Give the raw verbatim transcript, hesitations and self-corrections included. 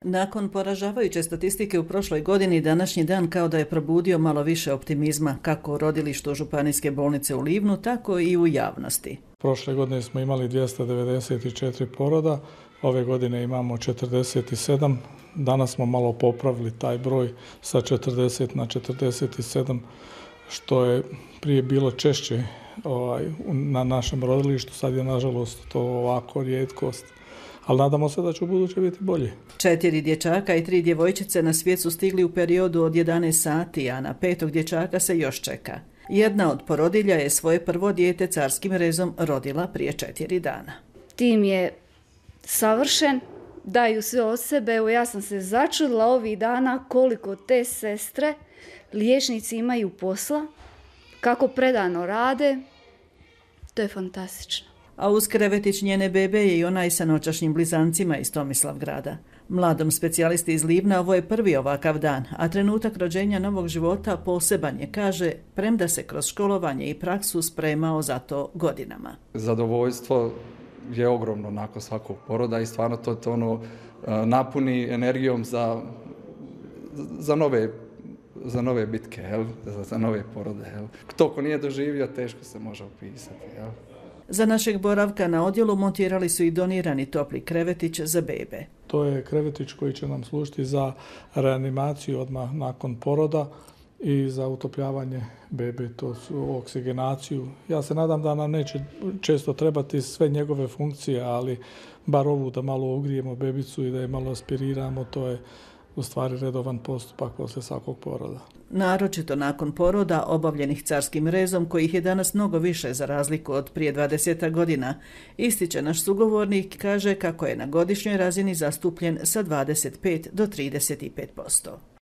Nakon poražavajuće statistike u prošloj godini, današnji dan kao da je probudio malo više optimizma, kako u rodilištu Županijske bolnice u Livnu, tako i u javnosti. Prošle godine smo imali dvjesto devedeset četiri poroda, ove godine imamo četrdeset sedam. Danas smo malo popravili taj broj sa četrdeset na četrdeset sedam, što je prije bilo češće ovaj, na našem rodilištu. Sad je nažalost to ovako rijetkost. Ali nadamo se da će u buduće biti bolje. Četiri dječaka i tri djevojčice na svijet su stigli u periodu od jedanaest sati, a na petog dječaka se još čeka. Jedna od porodilja je svoje prvo dijete carskim rezom rodila prije četiri dana. Tim je savršen, daju sve od sebe. Evo, ja sam se začudila ovih dana koliko te sestre, liječnici imaju posla, kako predano rade. To je fantastično. A uz krevetić njene bebe je i onaj sa noćašnjim blizancima iz Tomislavgrada. Mladom specijalisti iz Livna ovo je prvi ovakav dan, a trenutak rođenja novog života poseban je, kaže, premda se kroz školovanje i praksu spremao za to godinama. Zadovoljstvo je ogromno nakon svakog poroda i stvarno to, to ono napuni energijom za, za nove za nove bitke, jel? Za, za nove porode. Jel? To ko nije doživio, teško se može opisati. Jel? Za našeg boravka na odjelu montirali su i donirani topli krevetić za bebe. To je krevetić koji će nam služiti za reanimaciju odmah nakon poroda i za utopljavanje bebe, to su oksigenaciju. Ja se nadam da nam neće često trebati sve njegove funkcije, ali bar ovu da malo ogrijemo bebicu i da je malo aspiriramo, to je u stvari redovan postupak poslije svakog poroda. Naročito nakon poroda obavljenih carskim rezom, kojih je danas mnogo više za razliku od prije dvadeset godina, ističe naš sugovornik, kaže kako je na godišnjoj razini zastupljen sa dvadeset pet do trideset pet posto.